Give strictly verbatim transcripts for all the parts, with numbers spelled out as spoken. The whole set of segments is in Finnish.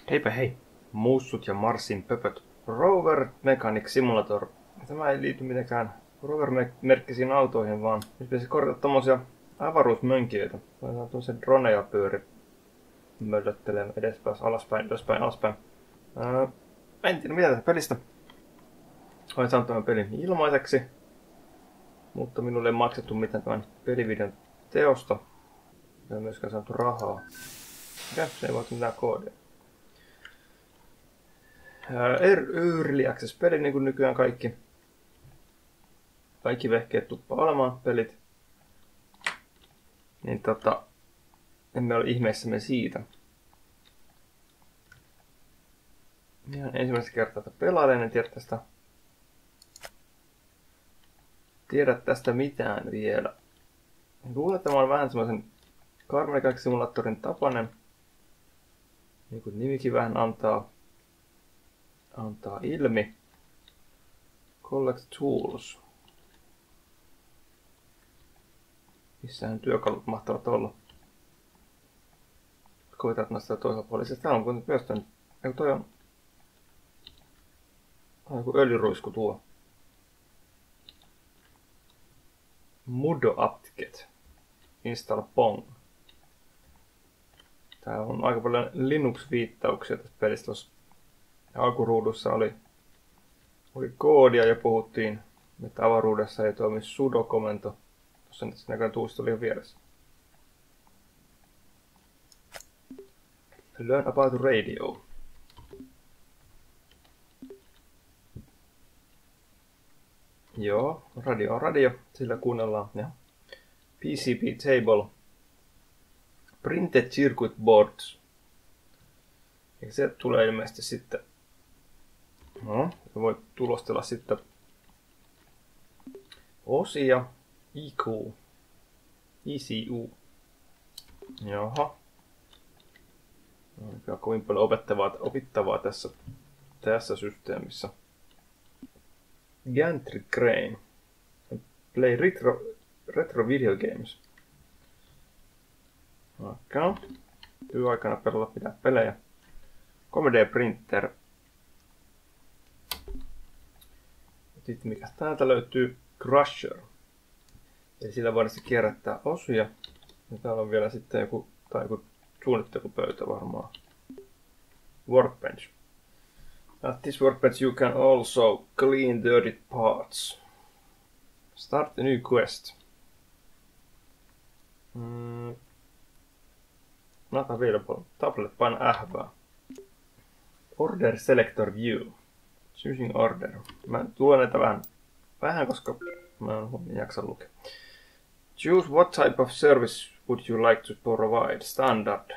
Heipä hei! Muussut ja Marsin pöpöt. Rover Mechanic Simulator. Tämä ei liity mitenkään Rover-merkkisiin autoihin, vaan nyt pitäisi korjata tommosia avaruusmönkijöitä. Laitetaan tommosia droneja pyöri möllöttelee edespäin, alaspäin, ylöspäin, alaspäin. Ää, en tiedä mitä tästä pelistä. Olen saanut tämän pelin ilmaiseksi, mutta minulle ei maksettu mitään tämän pelivideon teosta. Ei myöskään saatu rahaa. Mikä? Se ei voi mitään koodia. Early Access peli, niin kuin nykyään kaikki. Kaikki vehkeet tuppaa olemaan pelit. Niin tota, emme ole ihmeissämme siitä. Ihan ensimmäistä kertaa tätä pelailen, en tiedä tästä, tiedä tästä mitään vielä. Luulen, että tämä on vähän semmoisen Car Mechanic Simulatorin tapainen. Niin kuin nimikin vähän antaa, antaa ilmi. Collect Tools. Missähän työkalut mahtavat olla? Koitat näistä toisella puolella. Täällä on kuitenkin myös tämän. Eikö toi on... on joku öljyruisku tuo. Mudo Aptiket. Install Pong. Täällä on aika paljon Linux-viittauksia tästä pelistä. Tuossa alkuruudussa oli, oli koodia ja puhuttiin, että avaruudessa ei toimi sudo-komento. Tuossa nyt näköjään tuusta oli jo vieressä. Learn about radio. Joo, radio on radio, sillä kuunnellaan. Ja P C B table. Printed circuit boards. Ja se tulee ilmeisesti sitten. No, se voi tulostella sitten osia. I Q. E C U. Jaha. On kovin paljon opettavaa, opittavaa tässä, tässä systeemissä. Gantry Crane. Play retro, retro video games. Okei. Okay. Työaikana pelata pitää pelejä. kolme D printer. Sitten mikä täältä löytyy? Crusher. Eli sillä voidaan sitten kierrättää osia. Ja täällä on vielä sitten joku, tai joku suunnittelupöytä varmaan. Workbench. At this workbench you can also clean dirty parts. Start a new quest. Mm. Not available. Tablet, paina ähvää. Order selector view. Choosing order. Mä tuon näitä vähän, vähän koska mä en jaksa lukea. Choose what type of service would you like to provide. Standard.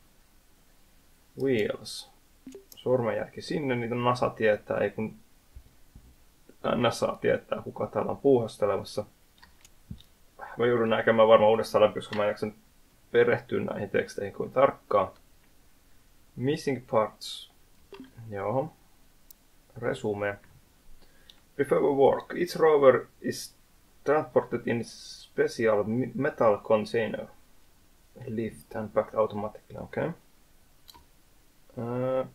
Wheels. Sormenjälki sinne, niitä NASA tietää, ei kun NASA tietää, kuka täällä on puuhastelemassa. Mä joudun näkemään varmaan uudestaan läpi, koska mä en jaksa perehtyä näihin teksteihin kuin tarkkaan. Missing parts. Joo. Resume. Before we work, each rover is transported in special metal container. Lift and packed automatically, okay. Uh,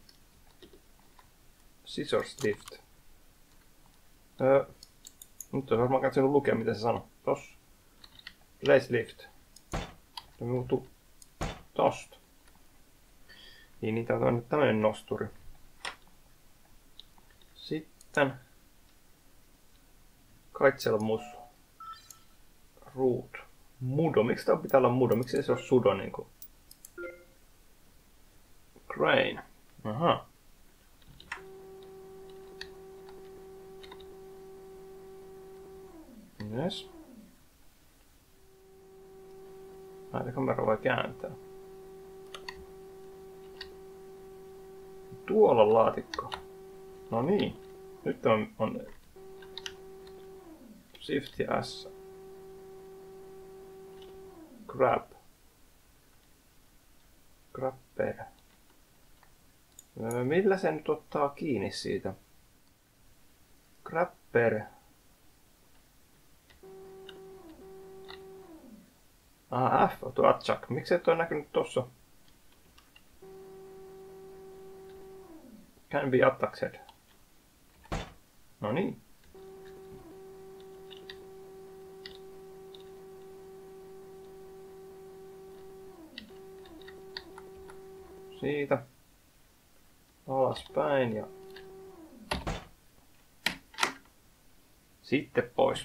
scissors lift. Uh, nyt on varmaan katsonut lukea, mitä se sanoo. Tossa. Place lift. Se muuttuu tosta. Niin, niin tää on nyt tämmönen nosturi. Sitten kaitselmus. Root. Mudo. Miksi tää pitää olla mudo? Miksi se on sudo niinku? Crane. Aha. Yes. Näitä kamera voi kääntää. Tuolla on laatikko. No niin. Nyt on, on Shift ja S. Grab. Grabber. Millä se nyt ottaa kiinni siitä? Grabber. Ah, F, tuo Atchak. Miksi et ole näkynyt tossa? Can be attacked. No niin. Siitä alaspäin ja sitten pois.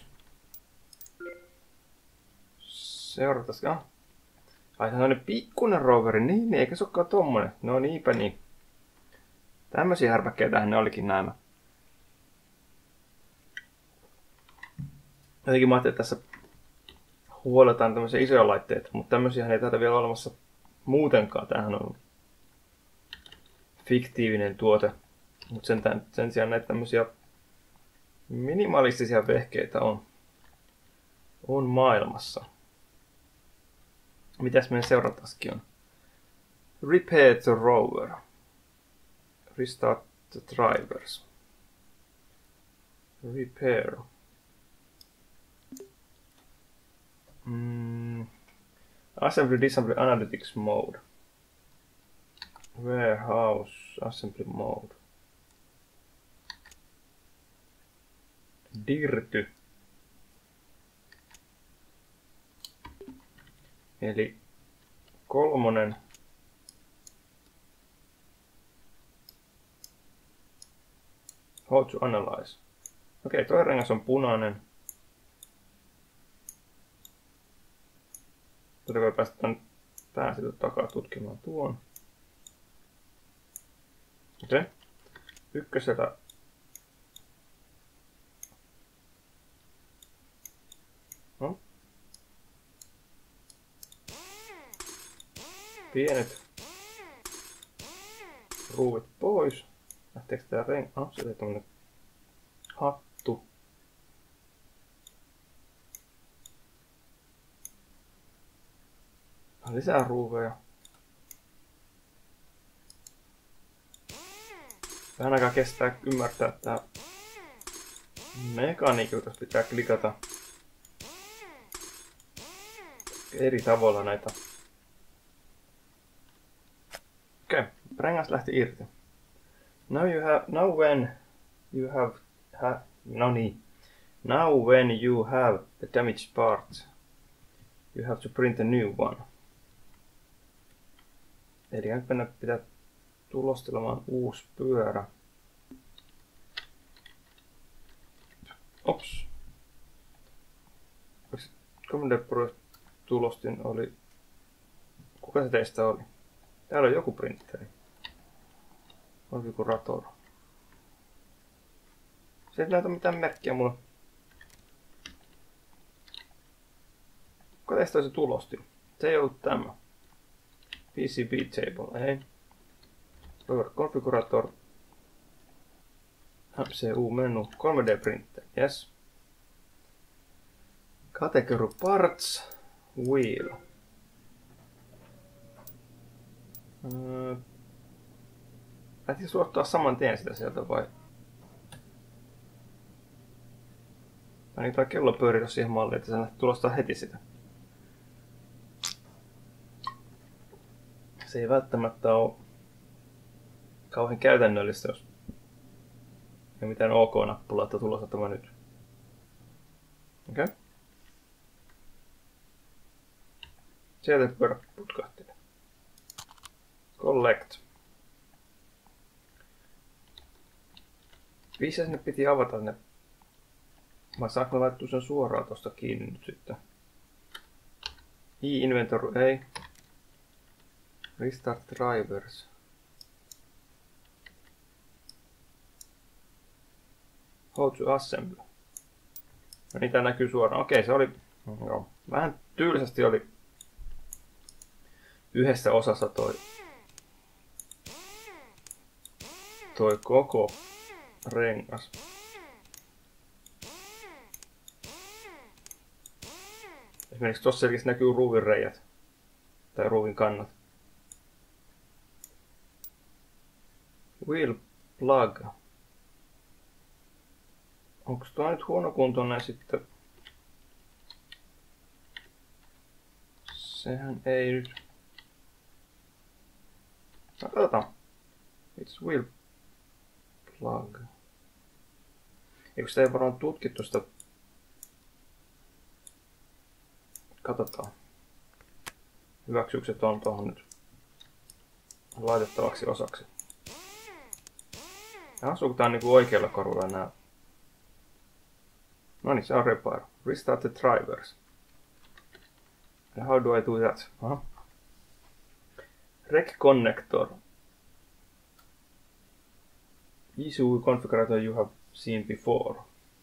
Seurataan. Ah. Ai se on pikkunen roveri. Niin, niin, eikä se olekaan tommonen. No niinpä niin. Tämmösiä härpäkkeitähän ne olikin nämä. Jotenkin mä ajattelin, että tässä huoletaan tämmöisiä isoja laitteita, mutta tämmösiä ei täältä vielä olemassa muutenkaan. Tämähän on fiktiivinen tuote. Mutta sen, sen sijaan näitä tämmöisiä minimalistisia vehkeitä on, on maailmassa. Mitäs meidän seurataskin on? Repair the rover. Restart the drivers. Repair. Mm. Assembly Disassembly Analytics Mode. Warehouse Assembly Mode. Dirty. Eli kolmonen. How to analyze. Okei, okay, toi rengas on punainen. Tätä voi päästä tän pää siitä takaa tutkimaan tuon. Okei. Okay. Ykkösellä no. Pienet ruuvit pois. Lähteekö tää ren... Ah, se on tommonen hattu. Lisää ruuveja. Vähän aikaa kestää ymmärtää, että tää mekaniikka, jos pitää klikata eri tavalla näitä. Okei, okay. Rengas lähti irti. Now you have, now when you have, have, no niin. Now when you have the damaged part, you have to print a new one. Eli nyt mennä pitää tulostelemaan uusi pyörä. Ops. kolme D-tulostin oli... Kuka se teistä oli? Täällä on joku printeri. Konfigurator. Se ei näytä mitään merkkiä mulle. Kuka teistä oli se tulostin? Se ei ollut tämä. P C B table, ei. Rover Configurator. M C U-menu. kolme D printer, yes. Category Parts. Wheel. Öö, Lähtikö suottaa saman tien sitä sieltä vai? Vai niin toi kello pyöritä siihen malliin, että se lähti tulostaa heti sitä. Se ei välttämättä ole kauhean käytännöllistä, jos ei mitään OK-nappulaa, että tulossa tämä nyt. Okei. Okay. Sieltä pyörä putkahti. Collect. Missä sinne piti avata ne? Vai saanko laittua sen suoraan tosta kiinni nyt sitten? I-inventory, ei. Restart drivers. How to assemble. No niin, tää näkyy suoraan. Okei, se oli... Joo. Vähän tylsästi oli yhdessä osassa toi... Toi koko rengas. Esimerkiksi tossa selkeästi näkyy ruuvin reijät. Tai ruuvin kannat. Wheel plug. Onko tuo nyt huonokuntoinen sitten? Sehän ei nyt... No katsotaan. It's wheel plug. Eikö sitä ei varmaan tutkittu sitä? Katsotaan. Hyväksyykö se tuon tuohon nyt laitettavaksi osaksi? Ja asuuko tää niinku oikealla korvalla nää? No niin, se on repair. Restart the drivers. And how do I do that? Aha. Rec connector. Issue configurator you have seen before.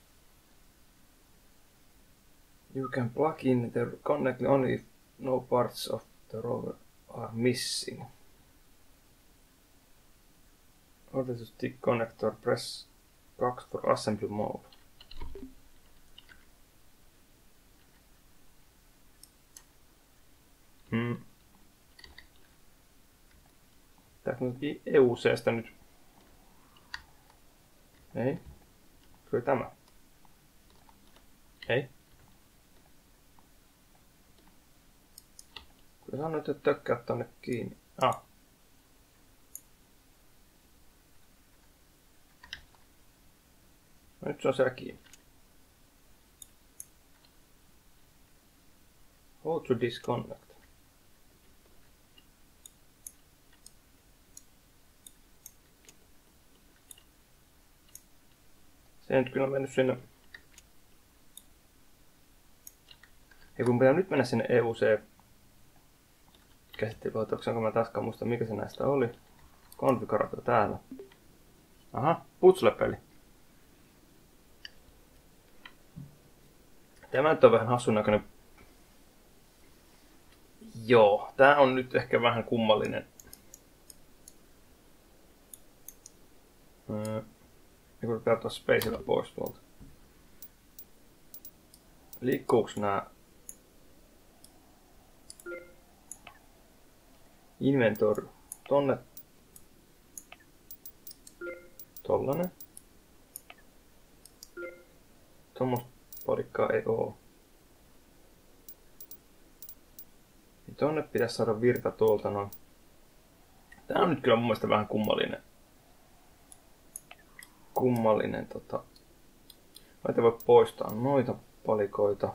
You can plug in the connect only if no parts of the rover are missing. Order to stick connector, press two for assembly mode. Hmm. Tääkö nyt E U C:stä nyt? Ei. Kyllä tämä. Ei. Kyllä sanoit, että tökkää tonne kiinni. Ah. No nyt se on siellä kiinni. Hold to disconnect. Se ei nyt kyllä mennyt sinne. Ja kun pitää nyt mennä sinne E U C käsittelykohtaukseen, kun mä taaskaan muista mikä se näistä oli. Konfiguraatio täällä. Aha, puzzle-peli. Tämä nyt on vähän hassun näköinen. Joo, tää on nyt ehkä vähän kummallinen. Öö, ja kun pitää tuossa spacella pois tuolta. Liikkuuks nää inventory tonne? Tollanen. Tuommoista palikkaa ei oo. Niin tonne pitäisi saada virta tuolta noin. Tää on nyt kyllä mun mielestä vähän kummallinen. Kummallinen tota. Mä voi poistaa noita palikoita.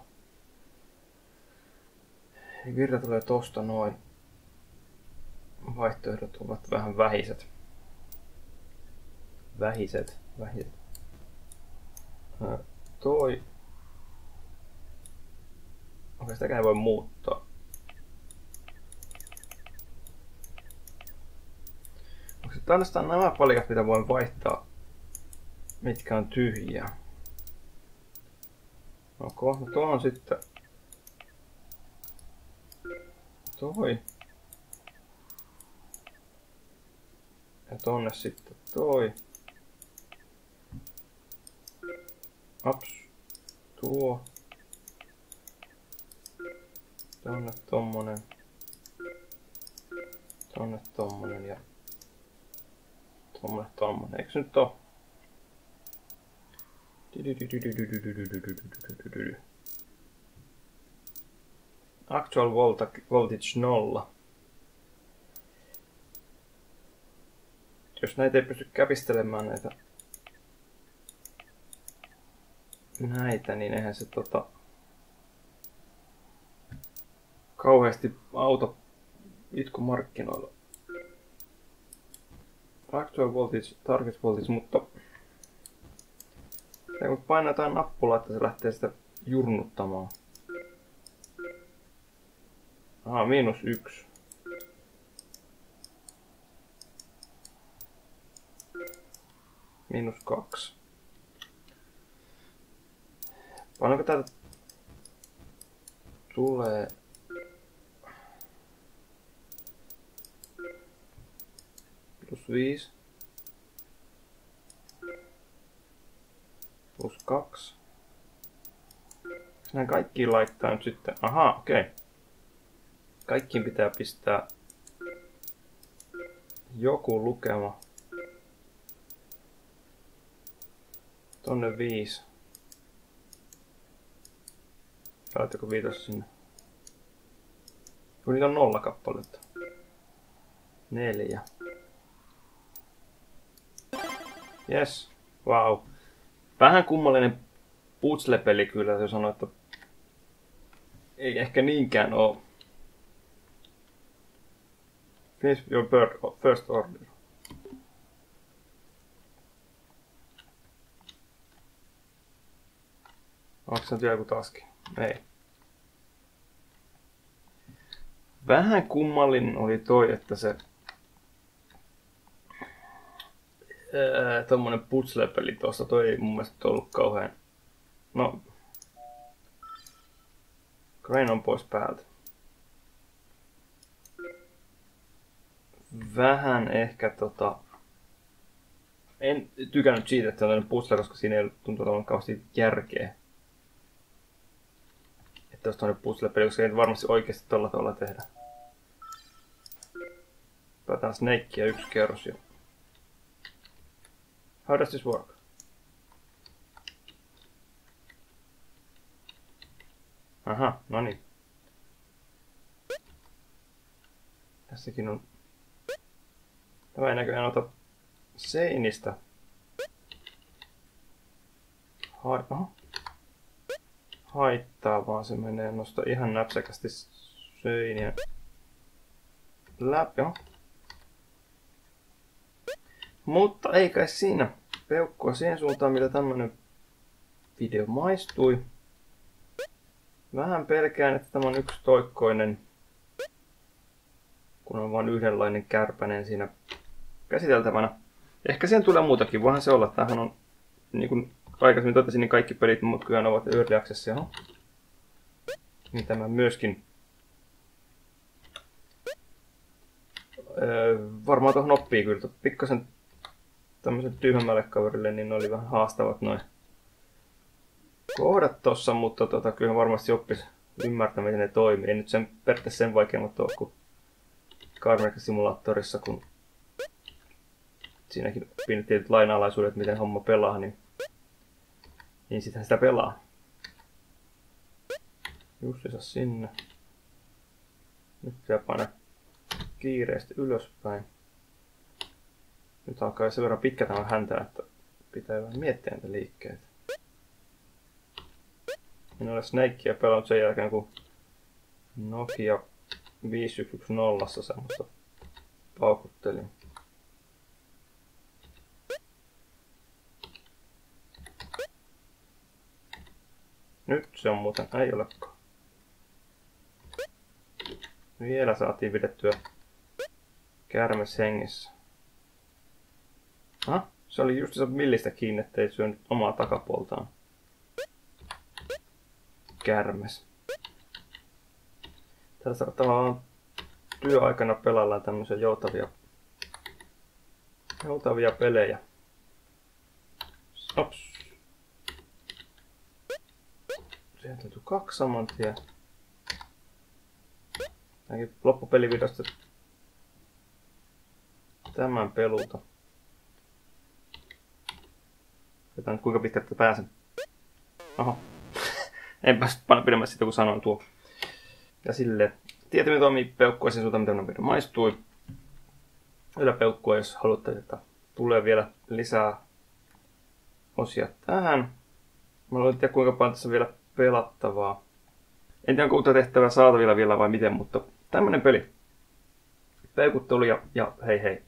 Eli virta tulee tosta noin. Vaihtoehdot ovat vähän vähiset. Vähiset, vähiset. Ää, toi. Okei, sitäkään ei voi muuttaa. Onko se ainoastaan nämä palikat, mitä voin vaihtaa, mitkä on tyhjiä? Ok, no tuo on sitten toi. Ja tonne sitten toi. Ups. Tuo. Tonne tommonen. Tonne tommonen ja tommonen tommonen. Eiks nyt oo? Actual voltage nolla. Jos näitä ei pysty käpistelemään näitä näitä, niin eihän se tota kauheasti auto itku markkinoilla. Actual voltage, target voltage, mutta kun painaa jotain nappulaa, että se lähtee sitä jurnuttamaan. Aha, miinus yksi. Miinus kaksi. Paljonko täältä tulee? Plus viisi. Plus kaksi. Nämä kaikkiin laittaa nyt sitten. Aha, okei. Okay. Kaikkiin pitää pistää joku lukema. Tonne viisi. Laittako viitos sinne? Kun niitä on nolla kappaletta. Neljä. Yes. Wow. Vähän kummallinen puzzle-peli kyllä, jos sanoo, että ei ehkä niinkään oo. Finish your bird first order. Onko se nyt joku taski? Ei. Vähän kummallinen oli toi, että se ää, tommonen puzzle-peli tuossa, toi ei mun mielestä ollut kauhean. No. Crane on pois päältä. Vähän ehkä tota... En tykännyt siitä, että se on tämmönen puzzle, koska siinä ei tuntuu olevan kauheasti järkeä. Että jos tommonen puzzle-peli, koska ei varmasti oikeesti tolla tavalla tehdä. Päätään Snakea yksi kerros jo. How does this work? Aha, no niin. Tässäkin on... Tämä ei näköjään ota seinistä. Hai... Aha. Haittaa, vaan se menee nosta ihan näpsäkästi seiniä läpi. Mutta ei kai siinä peukkua siihen suuntaan, mitä tämmönen video maistui. Vähän pelkään, että tämä on yksi toikkoinen, kun on vain yhdenlainen kärpänen siinä käsiteltävänä. Ehkä siihen tulee muutakin, voihan se olla. Tämähän on, niin kuin aikaisemmin totesin, niin kaikki pelit mut kyllä ovat early access. Niin tämä myöskin. Öö, varmaan tuohon oppii kyllä. Pikkasen tämmöisen tyhmälle kaverille, niin ne oli vähän haastavat noin kohdat tossa, mutta tota, kyllä varmasti oppisi ymmärtämään, miten ne toimii. Ei nyt sen, periaatteessa sen vaikeammat ole kuin Car Mechanic Simulatorissa, kun siinäkin pienet tietyt lainalaisuudet, miten homma pelaa, niin, niin sitähän sitä pelaa. Justiinsa sinne. Nyt pitää painaa kiireesti ylöspäin. Nyt alkaa sen verran pitkä tämä häntä, että pitää vähän miettiä näitä liikkeitä. En ole Snakea pelannut sen jälkeen, kun Nokia viisi yksi yksi nolla semmoista paukuttelin. Nyt se on muuten, ei olekaan. Vielä saatiin pidettyä käärmes hengissä. Ah, se oli just se millistä kiinni, ettei syönyt omaa takapuoltaan. Kärmes. Tällä tavallaan työaikana pelaillaan tämmöisiä joutavia, joutavia pelejä. Ops. Sieltä löytyy kaksi saman tien. Tämänkin loppupelivideosta tämän pelulta. Katsotaan nyt kuinka pitkältä pääsen. Oho. En päästä panna pidemmässä sitä, kun sanoin tuo. Ja silleen, tietämme toimii peukkua sen suuntaan, mitä minun video maistui. Yläpeukkua, jos haluatte, että tulee vielä lisää osia tähän. Mä en tiedä, kuinka paljon tässä vielä pelattavaa. En tiedä, onko uutta tehtävää saatavilla vielä vai miten, mutta tämmönen peli. Peukuttelu ja, ja hei hei.